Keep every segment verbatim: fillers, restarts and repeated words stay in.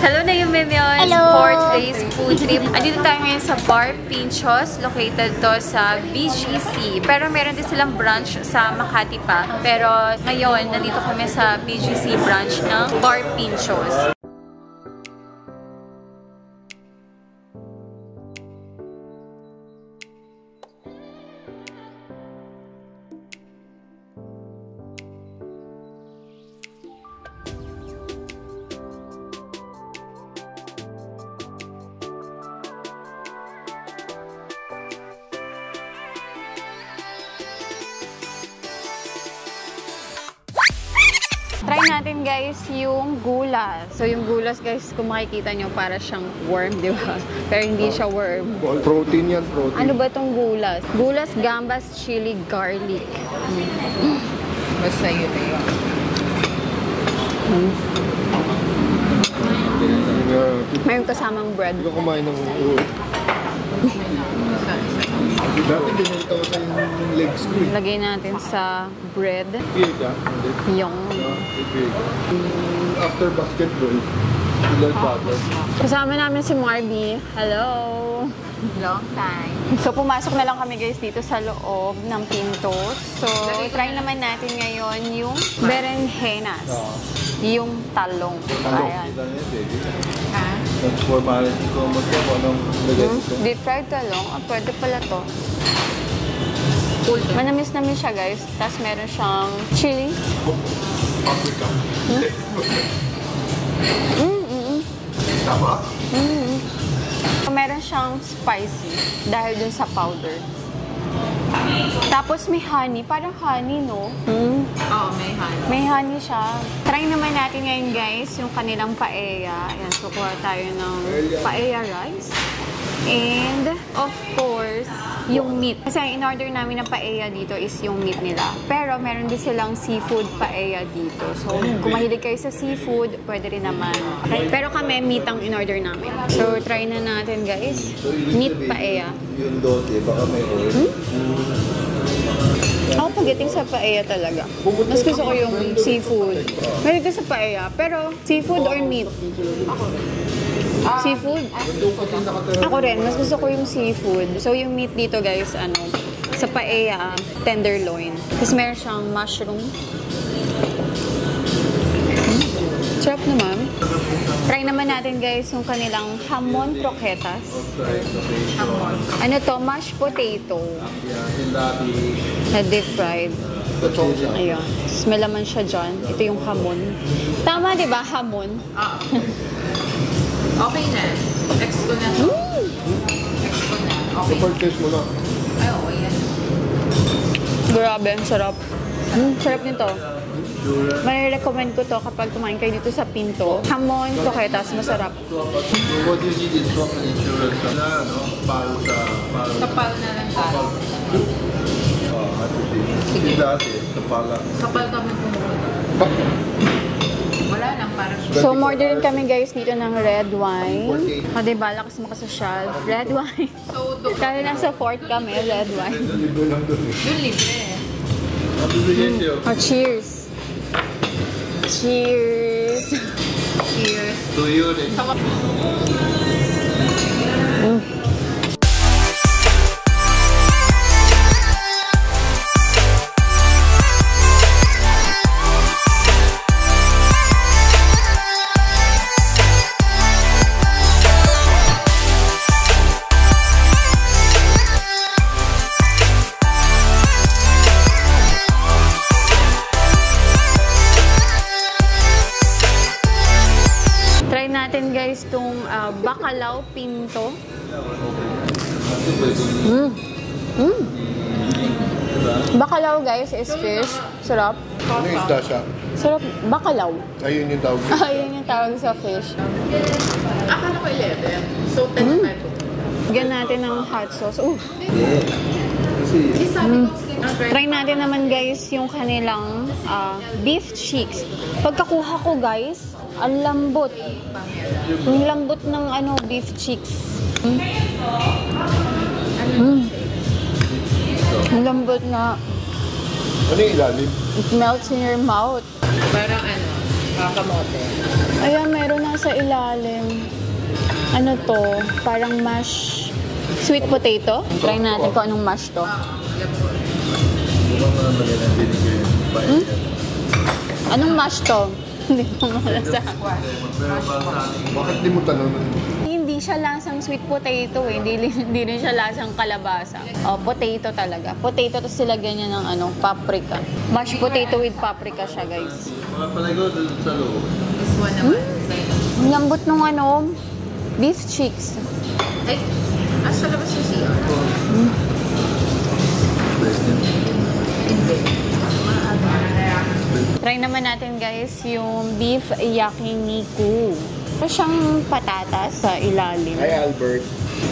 Hello na yung Minions! Hello! For today's food trip. Andito tayo ngayon sa Bar Pinchos. Located to sa B G C. Pero meron din silang branch sa Makati pa. Pero ngayon, nandito kami sa B G C branch ng Bar Pinchos. Try natin guys yung gulas. So yung gulas guys, kung makikita nyo, para siyang worm, di ba? Pero hindi siya worm. Protein yan, protein. Ano ba itong gulas? Gulas, gambas, chili, garlic. Mm. Basta yun na yun. Mm. Yeah. Mayroon kasamang bread. Hindi ko kumain ng ulo. Dati binenta ko sa yung legs ko eh. Lagay natin sa bread. Piyeg ka? Yung... After basketball, ilan butter. Kasama namin si Marby. Hello! Long time. So, pumasok na lang kami guys dito sa loob ng Pintos. So, try naman natin ngayon yung berenjenas. Yung talong. Talong. Ayan. Ha? Formality ko mo siya kung anong lagay Hmm? dito. Deep fried talong. Ah, pwede pala to. Manamis-namis siya guys. Tapos meron siyang chili. Paprika. Hmm? Mm, mm, mm. Tama? Mm. Meron siyang spicy dahil dun sa powder. Tapos may honey. Parang honey, no? Mm. Oo, oh, may honey. May honey siya. Try naman natin ngayon, guys, yung kanilang paella. Ayan, so kuha tayo ng paella rice. And, of course, yung meat. Kasi ang in-order namin ng paella dito is yung meat nila. Pero, meron din silang seafood paella dito. So, kung mahilig kayo sa seafood, pwede rin naman. Okay? Pero kami, meat ang in-order namin. So, try na natin, guys. Meat paella. Yung dote, baka may oil. Hmm? Ako pagdating sa paella talaga. Mas gusto ko yung seafood. Mahilig ko sa paella. Pero, seafood or meat? Ako. Seafood? Ako rin. Mas gusto ko yung seafood. So, yung meat dito, guys, ano, sa paella, tenderloin. Tapos meron siyang mushroom. Hmm? Sarap naman. Try naman natin, guys, yung kanilang hamon croquetas. Hamon. Ano to? Mashed potato. Na deep fried. Ayun. Tapos may laman siya dyan. Ito yung hamon. Tama, di ba? Hamon. Oo. Okay na. Ex ko na. Mm. Ex ko na. Okay. Purchase mo na. Ay, oo, yan. Grabe, ang sarap. Mm, sarap nito. May recommend ko to kapag kumain kayo dito sa Pinto. Hamon, croquetas, masarap. What do you need is from an insurance na, no? Palo sa... Palo. Kapal na lang tayo. Oo, at sige. Dati, kapala. Kapal kami pumunta. Wala lang, parang So, order rin kami guys dito ng red wine. O, diba? Lakas makasosyal. Red wine. So, doon. Kaya nasa fort kami, red wine. Libre lang doon eh. Doon libre eh. Mm. Oh, cheers! Cheers! Cheers. To you rin. Mm. Try natin guys tong uh, bacalao pinto. Mm. Mm. Bacalao guys is fish. Sarap. Ano yung isda siya? Sarap. Bacalao. Ayun yung tawag niya. Ayun yung tawag sa fish. Akala ko eleven. So, ten Mm. na ito. Bigyan natin ng hot sauce. Uh. Kasi... Di sabi ko, skin on Try natin naman guys yung kanilang uh, beef cheeks. Pagkakuha ko guys, ang lambot. Ang lambot ng ano beef cheeks. Mm. Mm. Ang lambot na Ano yung ilalim? it melts in your mouth. Parang ano, Ah, kamote. Ayan, meron na sa ilalim. Ano to? Parang mash sweet potato. Try natin kung anong mash to. Mukhang mga mali na binigay. Hmm? Anong mash to? Hindi ko malasa. Pero para sa ating Bakit di mo tanong? Hindi siya lasang sweet potato eh. Hindi, hindi rin siya lasang kalabasa. Oh, potato talaga. Potato, tapos sila ganyan ng ano, paprika. Mashed potato with paprika siya, guys. mga palago doon sa loob. This one naman. Ang lambot nung ano, beef cheeks. Ay, ah, sa labas yung C R. Hindi. Try naman natin, guys, yung beef yakiniku. Ito siyang patatas sa ilalim. Hi, Albert.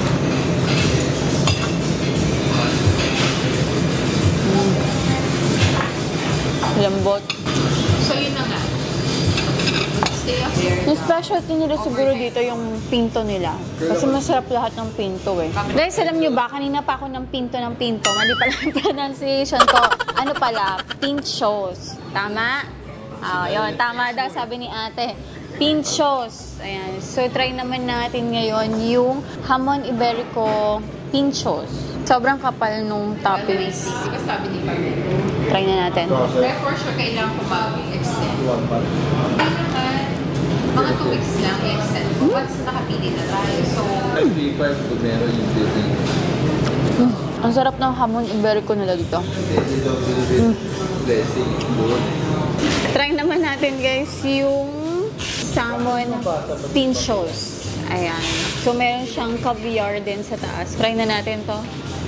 Lambot. So, yun na nga. Stay up here. Yung specialty nila siguro dito yung pinto nila. Kasi masarap lahat ng pinto eh. Guys, alam nyo ba, kanina pa ako ng pinto ng pinto. Mali pala yung pronunciation ko. Ano pala? Pinchos. Tama? Ah, yun. Tama daw, sabi ni ate. Pinchos. Ayan. So, try naman natin ngayon yung hamon iberico pinchos. Sobrang kapal nung toppings. Di ba sabi ni Barnett? Try na natin. Kaya for sure, kailangan ko mag-extend. Hindi naman. Mga two weeks lang i-extend. Once nakapili na tayo. So, Hindi pa yung meron yung building. Mm, ang sarap ng hamon iberico nila dito. Hindi daw Philippine blessing. Doon. Try naman natin, guys, yung salmon pinchos. Ayan. So, meron siyang caviar din sa taas. Try na natin to.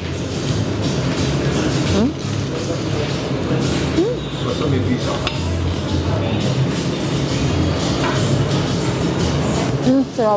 Hmm? Basta may pizza. Mm, sarap.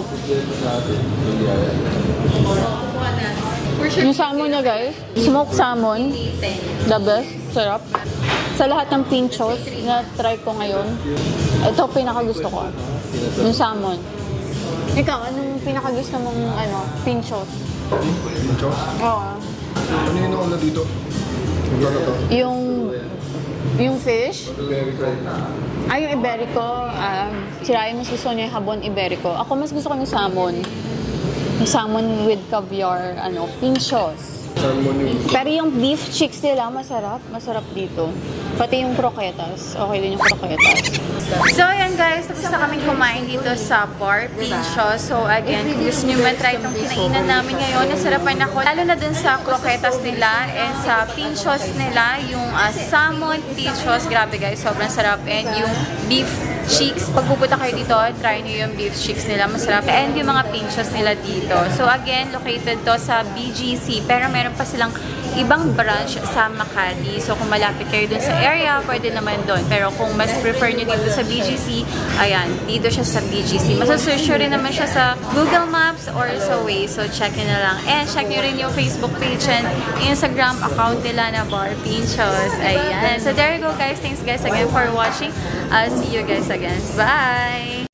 for sure, Yung salmon niya, guys, smoked salmon, the best. Sarap. Sa lahat ng pinchos na try ko ngayon, ito pinakagusto ko. Yung salmon. Ikaw, anong pinakagusto mong ano, pinchos? Pinchos? Oo. Ano yun ako na dito? Yung ano to? Yung yung fish, Very good. ay yung iberico, um, si Ryan mas gusto niya yung habon iberico. Ako mas gusto ko yung salmon. Yung salmon with caviar, ano, pinchos. Salmon yung... Pero yung beef chicks nila, masarap. Masarap dito. Pati yung croquetas. Okay din yung croquetas. So, ayan guys. Tapos na kaming kumain dito sa bar, Pinchos. So, again, kung gusto nyo man-try itong kinainan namin ngayon, nasarapan ako. Lalo na dun sa croquetas nila and sa Pinchos nila, yung uh, salmon Pinchos. Grabe guys, sobrang sarap. And yung beef cheeks. Pag pupunta kayo dito, try nyo yung beef cheeks nila. Masarap. And yung mga Pinchos nila dito. So, again, located to sa B G C. Pero meron pa silang ibang branch sa Makati. So, kung malapit kayo dun sa area, pwede naman dun. Pero kung mas prefer nyo dito sa B G C, ayan, dito siya sa B G C. Masasearch nyo rin naman siya sa Google Maps or sa Waze. So, check nyo na lang. And check nyo rin yung Facebook page and Instagram account nila na Bar Pinchos. Ayan. So, there you go guys. Thanks guys again for watching. I'll see you guys again. Bye!